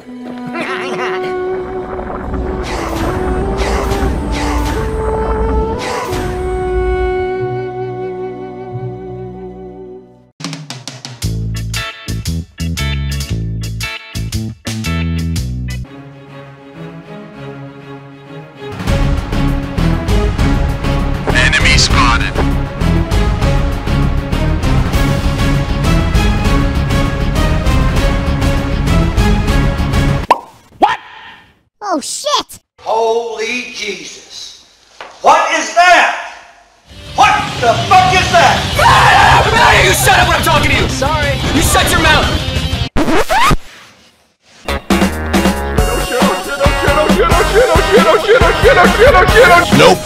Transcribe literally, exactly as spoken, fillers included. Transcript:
Enemy spotted. What? Oh shit! Holy Jesus. What is that? What the fuck is that? Ah, you shut up when I'm talking to you! Sorry. You shut your mouth! Nope.